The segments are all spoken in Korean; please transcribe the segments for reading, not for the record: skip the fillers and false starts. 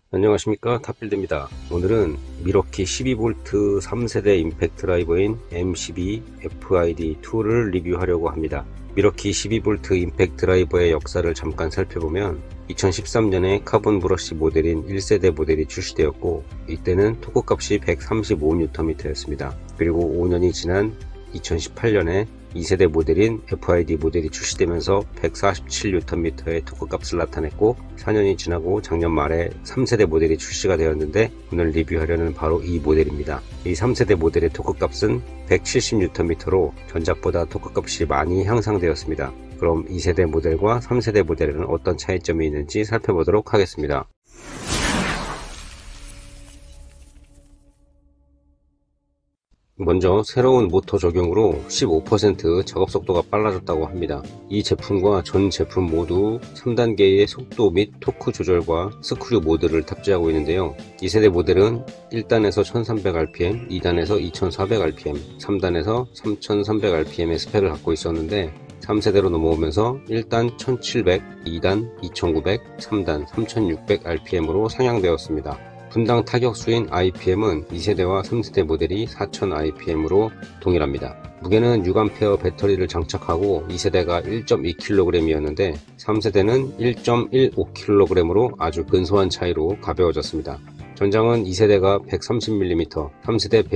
안녕하십니까, 탑빌드입니다. 오늘은 미러키 12V 3세대 임팩트 드라이버인 M12 FID2를 리뷰하려고 합니다. 미러키 12V 임팩트 드라이버의 역사를 잠깐 살펴보면 2013년에 카본 브러쉬 모델인 1세대 모델이 출시되었고, 이때는 토크 값이 135Nm였습니다. 그리고 5년이 지난 2018년에 2세대 모델인 FID 모델이 출시되면서 147Nm의 토크 값을 나타냈고, 4년이 지나고 작년 말에 3세대 모델이 출시가 되었는데, 오늘 리뷰하려는 바로 이 모델입니다. 이 3세대 모델의 토크 값은 170Nm로 전작보다 토크 값이 많이 향상되었습니다. 그럼 2세대 모델과 3세대 모델에는 어떤 차이점이 있는지 살펴보도록 하겠습니다. 먼저 새로운 모터 적용으로 15% 작업 속도가 빨라졌다고 합니다. 이 제품과 전 제품 모두 3단계의 속도 및 토크 조절과 스크류 모드를 탑재하고 있는데요. 2세대 모델은 1단에서 1300rpm, 2단에서 2400rpm, 3단에서 3300rpm의 스펙을 갖고 있었는데, 3세대로 넘어오면서 1단 1700, 2단 2900, 3단 3600rpm으로 상향되었습니다. 분당 타격수인 IPM은 2세대와 3세대 모델이 4000rpm으로 동일합니다. 무게는 6A 배터리를 장착하고 2세대가 1.2kg이었는데 3세대는 1.15kg으로 아주 근소한 차이로 가벼워졌습니다. 전장은 2세대가 130mm, 3세대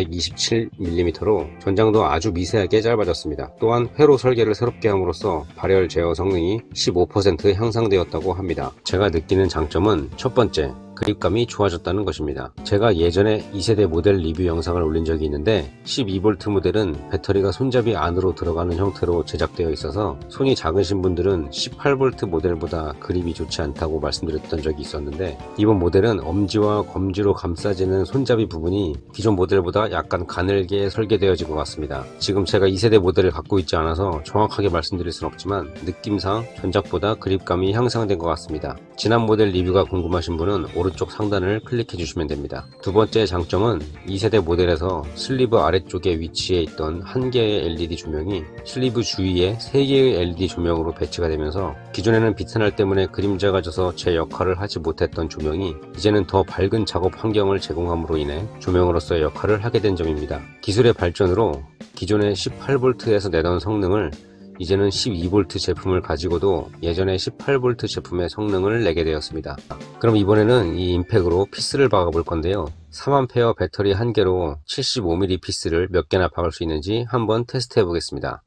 127mm로 전장도 아주 미세하게 짧아졌습니다. 또한 회로 설계를 새롭게 함으로써 발열 제어 성능이 15% 향상되었다고 합니다. 제가 느끼는 장점은 첫 번째, 그립감이 좋아졌다는 것입니다. 제가 예전에 2세대 모델 리뷰 영상을 올린 적이 있는데, 12V 모델은 배터리가 손잡이 안으로 들어가는 형태로 제작되어 있어서 손이 작으신 분들은 18V 모델보다 그립이 좋지 않다고 말씀드렸던 적이 있었는데, 이번 모델은 엄지와 검지로 감싸지는 손잡이 부분이 기존 모델보다 약간 가늘게 설계되어진 것 같습니다. 지금 제가 2세대 모델을 갖고 있지 않아서 정확하게 말씀드릴 순 없지만 느낌상 전작보다 그립감이 향상된 것 같습니다. 지난 모델 리뷰가 궁금하신 분은 오른쪽 상단을 클릭해 주시면 됩니다. 두 번째 장점은 2세대 모델에서 슬리브 아래쪽에 위치해 있던 한 개의 LED 조명이 슬리브 주위에 3개의 LED 조명으로 배치가 되면서, 기존에는 비트날 때문에 그림자가 져서 제 역할을 하지 못했던 조명이 이제는 더 밝은 작업 환경을 제공함으로 인해 조명으로서의 역할을 하게 된 점입니다. 기술의 발전으로 기존의 18V에서 내던 성능을 이제는 12V 제품을 가지고도 예전의 18V 제품의 성능을 내게 되었습니다. 그럼 이번에는 이 임팩으로 피스를 박아 볼 건데요. 3A 배터리 한 개로 75mm 피스를 몇 개나 박을 수 있는지 한번 테스트 해 보겠습니다.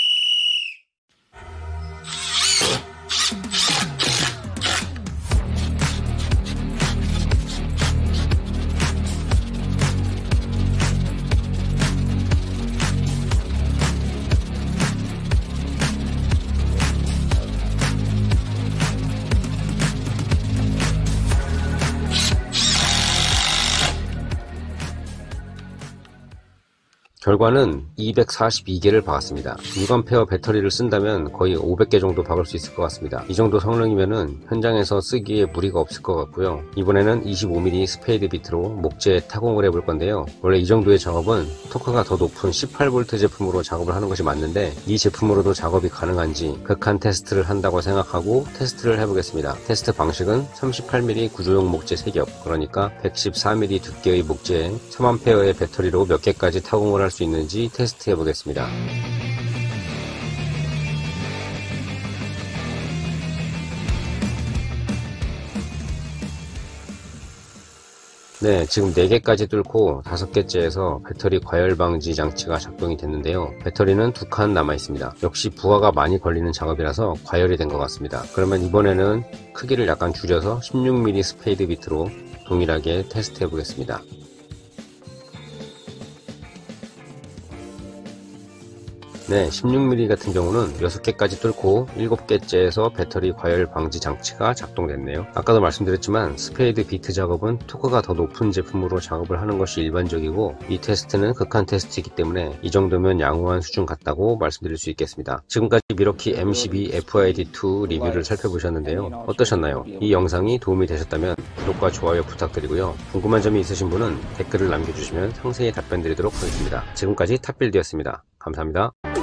결과는 242개를 박았습니다. 6A 배터리를 쓴다면 거의 500개 정도 박을 수 있을 것 같습니다. 이 정도 성능이면은 현장에서 쓰기에 무리가 없을 것 같고요. 이번에는 25mm 스페이드 비트로 목재에 타공을 해볼 건데요. 원래 이 정도의 작업은 토크가 더 높은 18V 제품으로 작업을 하는 것이 맞는데, 이 제품으로도 작업이 가능한지 극한 테스트를 한다고 생각하고 테스트를 해보겠습니다. 테스트 방식은 38mm 구조용 목재 3겹, 그러니까 114mm 두께의 목재에 3A의 배터리로 몇 개까지 타공을 할 수 있는지 테스트 해보겠습니다. 네, 지금 4개까지 뚫고 5개째에서 배터리 과열 방지 장치가 작동이 됐는데요. 배터리는 2칸 남아 있습니다. 역시 부하가 많이 걸리는 작업이라서 과열이 된 것 같습니다. 그러면 이번에는 크기를 약간 줄여서 16mm 스페이드 비트로 동일하게 테스트 해보겠습니다. 네, 16mm 같은 경우는 6개까지 뚫고 7개째에서 배터리 과열 방지 장치가 작동됐네요. 아까도 말씀드렸지만 스페이드 비트 작업은 토크가 더 높은 제품으로 작업을 하는 것이 일반적이고, 이 테스트는 극한 테스트이기 때문에 이 정도면 양호한 수준 같다고 말씀드릴 수 있겠습니다. 지금까지 미러키 M12 FID2 리뷰를 살펴보셨는데요. 어떠셨나요? 이 영상이 도움이 되셨다면 구독과 좋아요 부탁드리고요. 궁금한 점이 있으신 분은 댓글을 남겨주시면 상세히 답변 드리도록 하겠습니다. 지금까지 탑빌드였습니다. 감사합니다.